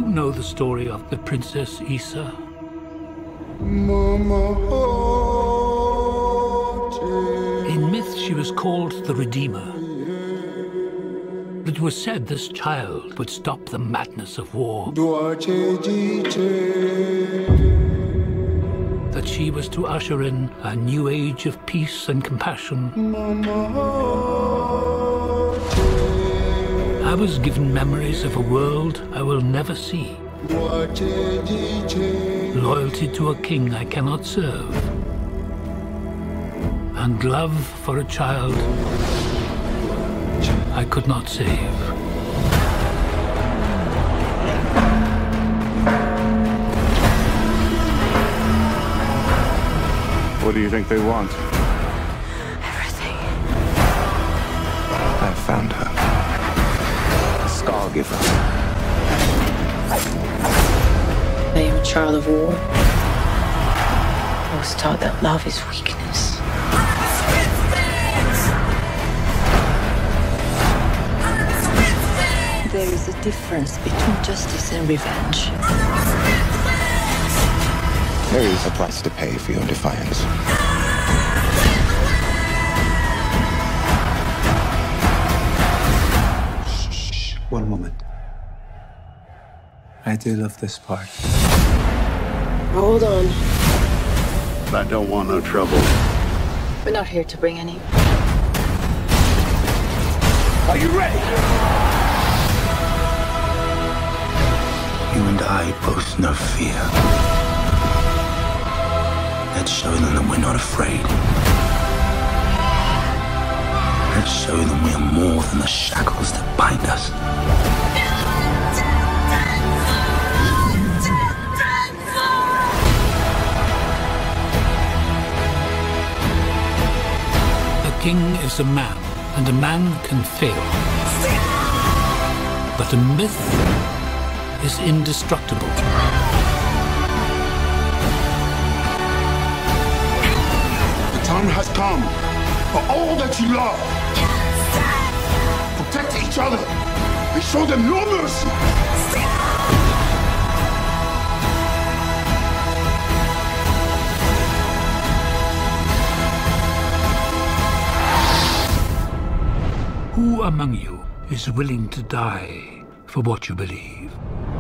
you know the story of the Princess Issa? In myth, she was called the Redeemer. It was said this child would stop the madness of war. That she was to usher in a new age of peace and compassion. I was given memories of a world I will never see. Loyalty to a king I cannot serve. And love for a child I could not save. What do you think they want? Everything. I found her. Scargiver. I am a child of war. I was taught that love is weakness. There is a difference between justice and revenge. There is a price to pay for your defiance. Shh. One moment. I do love this part. Hold on. I don't want no trouble. We're not here to bring any. Are you ready? You and I both know fear. Let's show them that we're not afraid. Let's show them we are more than the shackles that bind us. A king is a man, and a man can fail. But a myth is indestructible. The time has come for all that you love. Protect each other and show them no mercy. Who among you is willing to die for what you believe?